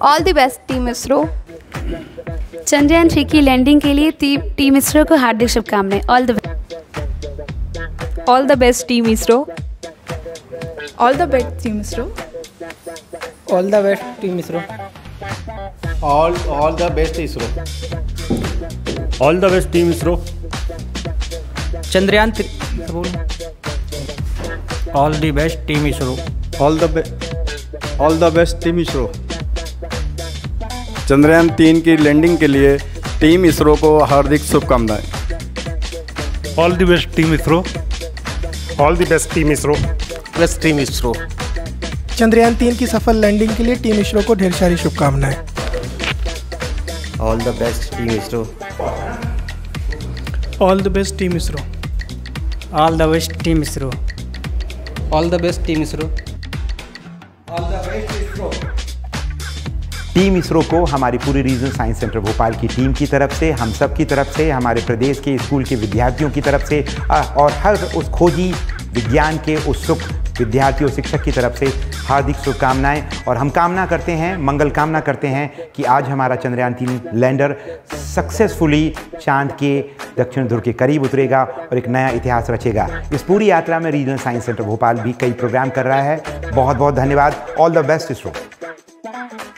All the best team ISRO. Chandrayaan 3 की landing के लिए टीम इसरो को हार्दिक शुभकामनाएं। All the best team ISRO. All the best team ISRO. All the best team ISRO. All the best ISRO. All the best team ISRO. Chandrayaan all the best team ISRO. All the best team ISRO. Chandrayaan 3 की landing के लिए team ISRO को हार्दिक शुभकामनाएं। All the best team ISRO. All the best team ISRO. Best team ISRO. Chandrayaan 3 की सफल landing के लिए टीम इसरो को ढेर सारी शुभकामनाएं। All the best team ISRO. All the best team ISRO. All the best team ISRO. All the best team ISRO. All the best ISRO. Team ISRO को हमारी पूरी रीजनल साइंस सेंटर भोपाल की टीम की तरफ से, हम सब की तरफ से, हमारे प्रदेश के स्कूल के विद्यार्थियों की तरफ से और हर उस खोजी विज्ञान के उत्सुक विद्यार्थियों शिक्षक की तरफ से हार्दिक शुभकामनाएं। और हम कामना करते हैं, मंगल कामना करते हैं कि आज हमारा चंद्रयान 3 लैंडर सक्सेसफुली चांद के दक्षिण ध्रुव के करीब उतरेगा और एक नया इतिहास रचेगा। इस पूरी यात्रा में रीजनल साइंस सेंटर भोपाल भी कई प्रोग्राम कर रहा है। बहुत बहुत धन्यवाद। All the best ISRO.